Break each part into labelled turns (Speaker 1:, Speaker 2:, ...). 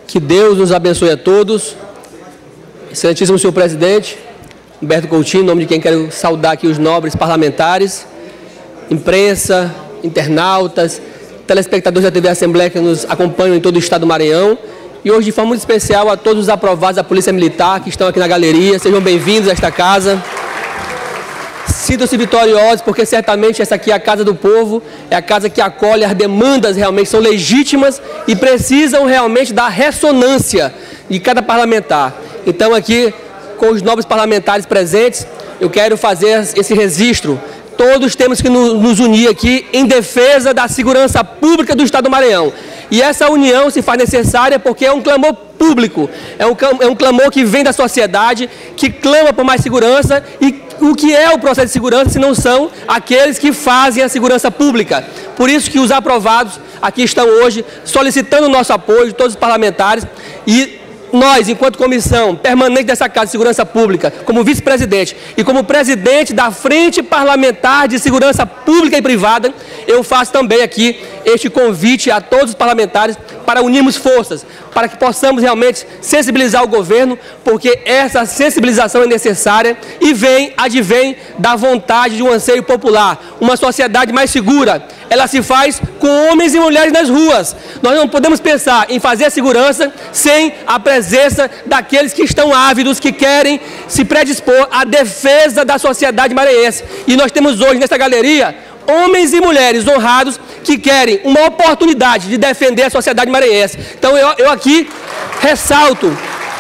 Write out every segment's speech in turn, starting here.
Speaker 1: Que Deus nos abençoe a todos. Excelentíssimo senhor presidente, Humberto Coutinho, em nome de quem quero saudar aqui os nobres parlamentares, imprensa, internautas, telespectadores da TV Assembleia que nos acompanham em todo o estado do Maranhão. E hoje, de forma muito especial, a todos os aprovados da Polícia Militar que estão aqui na galeria. Sejam bem-vindos a esta casa. Sintam-se vitoriosos, porque certamente essa aqui é a casa do povo, é a casa que acolhe as demandas realmente são legítimas e precisam realmente da ressonância de cada parlamentar. Então aqui, com os nobres parlamentares presentes, eu quero fazer esse registro. Todos temos que nos unir aqui em defesa da segurança pública do estado do Maranhão. E essa união se faz necessária porque é um clamor público, é um clamor que vem da sociedade, que clama por mais segurança. E o que é o processo de segurança se não são aqueles que fazem a segurança pública? Por isso que os aprovados aqui estão hoje solicitando o nosso apoio de todos os parlamentares e nós, enquanto comissão permanente dessa Casa de Segurança Pública, como vice-presidente e como presidente da Frente Parlamentar de Segurança Pública e Privada, eu faço também aqui este convite a todos os parlamentares para unirmos forças, para que possamos realmente sensibilizar o governo, porque essa sensibilização é necessária e advém da vontade de um anseio popular, uma sociedade mais segura. Ela se faz com homens e mulheres nas ruas. Nós não podemos pensar em fazer a segurança sem a presença daqueles que estão ávidos, que querem se predispor à defesa da sociedade maranhense. E nós temos hoje nesta galeria homens e mulheres honrados que querem uma oportunidade de defender a sociedade maranhense. Então eu aqui ressalto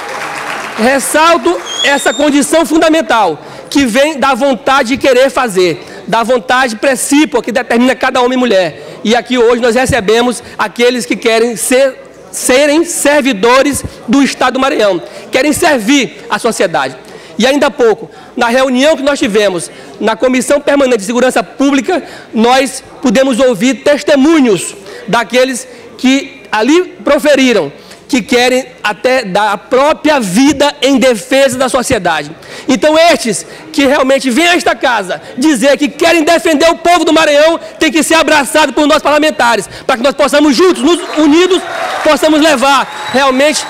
Speaker 1: essa condição fundamental que vem da vontade de querer fazer, da vontade precípua que determina cada homem e mulher. E aqui hoje nós recebemos aqueles que querem serem servidores do estado do Maranhão, querem servir a sociedade. E ainda há pouco, na reunião que nós tivemos na Comissão Permanente de Segurança Pública, nós pudemos ouvir testemunhos daqueles que ali proferiram, que querem até dar a própria vida em defesa da sociedade. Então estes que realmente vêm a esta casa dizer que querem defender o povo do Maranhão, tem que ser abraçado por nós parlamentares, para que nós possamos juntos, unidos, possamos levar realmente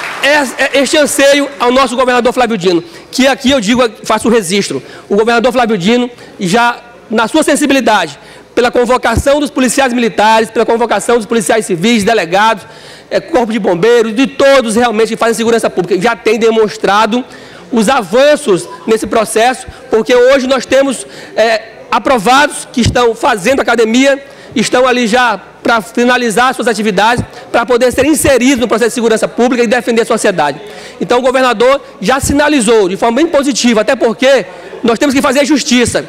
Speaker 1: este anseio ao nosso governador Flávio Dino, que aqui eu digo, faço o registro. O governador Flávio Dino, já na sua sensibilidade, pela convocação dos policiais militares, pela convocação dos policiais civis, delegados, corpo de bombeiros, de todos realmente que fazem segurança pública, já tem demonstrado os avanços nesse processo, porque hoje nós temos aprovados que estão fazendo academia, estão ali já para finalizar suas atividades, para poder ser inseridos no processo de segurança pública e defender a sociedade. Então o governador já sinalizou de forma bem positiva, até porque nós temos que fazer justiça.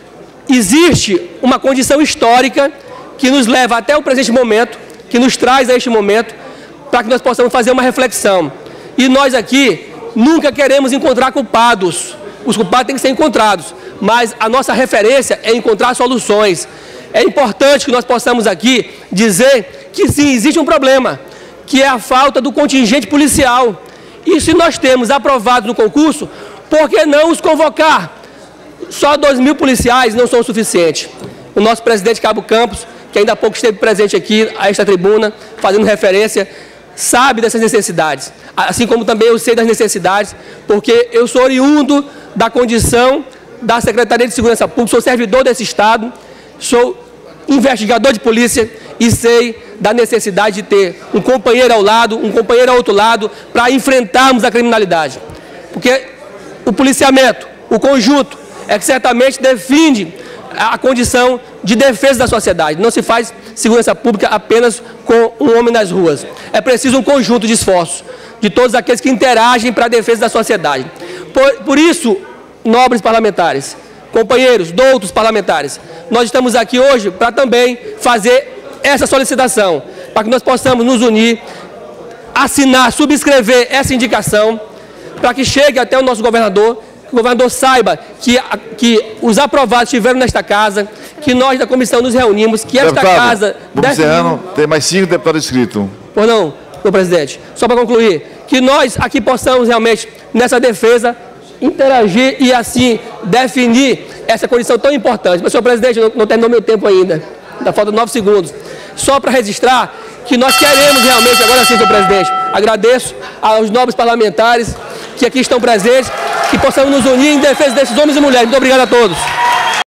Speaker 1: Existe uma condição histórica que nos leva até o presente momento, que nos traz a este momento, para que nós possamos fazer uma reflexão. E nós aqui nunca queremos encontrar culpados. Os culpados têm que ser encontrados, mas a nossa referência é encontrar soluções. É importante que nós possamos aqui dizer que sim, existe um problema, que é a falta do contingente policial. E se nós temos aprovados no concurso, por que não os convocar? Só 2.000 policiais não são suficientes. O nosso presidente Cabo Campos, que ainda há pouco esteve presente aqui a esta tribuna, fazendo referência, sabe dessas necessidades. Assim como também eu sei das necessidades, porque eu sou oriundo da condição da Secretaria de Segurança Pública, sou servidor desse Estado, sou investigador de polícia e sei da necessidade de ter um companheiro ao lado, um companheiro ao outro lado, para enfrentarmos a criminalidade. Porque o policiamento, o conjunto, é que certamente defende a condição de defesa da sociedade. Não se faz segurança pública apenas com um homem nas ruas. É preciso um conjunto de esforços de todos aqueles que interagem para a defesa da sociedade. Por isso, nobres parlamentares, companheiros, doutos parlamentares, nós estamos aqui hoje para também fazer essa solicitação, para que nós possamos nos unir, assinar, subscrever essa indicação, para que chegue até o nosso governador, que o governador saiba que os aprovados estiveram nesta casa, que nós da comissão nos reunimos, que esta casa...
Speaker 2: Tem mais 5 deputados inscritos.
Speaker 1: Pois não, senhor presidente. Só para concluir, que nós aqui possamos realmente, nessa defesa, interagir e assim definir essa condição tão importante. Mas, senhor presidente, não terminou meu tempo ainda. Ainda faltam 9 segundos. Só para registrar que nós queremos realmente, agora sim, senhor presidente, Agradeço aos nobres parlamentares que aqui estão presentes, que possamos nos unir em defesa desses homens e mulheres. Muito obrigado a todos.